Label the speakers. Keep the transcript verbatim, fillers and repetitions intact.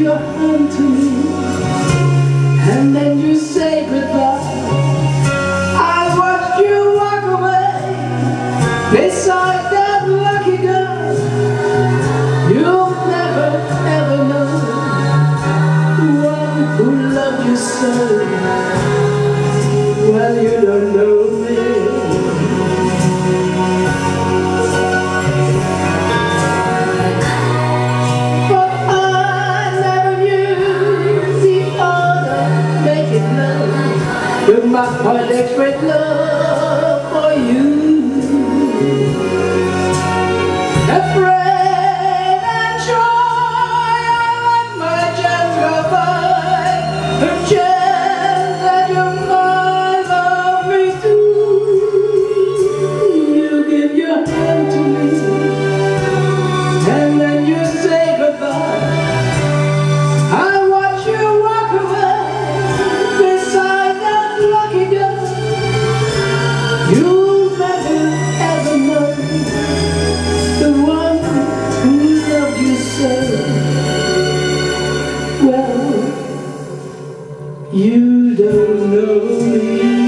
Speaker 1: your hand to me, and then you say goodbye. I watched you walk away beside that lucky girl. You'll never ever know the one who loved you so. Well, you don't know me. But I never knew the art of making love with my heart express love for you. Afraid and shy, I let my chance go by, a chance that you might love me too. You give your hand to me, and then you say goodbye. I watch you walk away beside that lucky girl. You'll never ever know the one who loved you so. Well, you don't know me.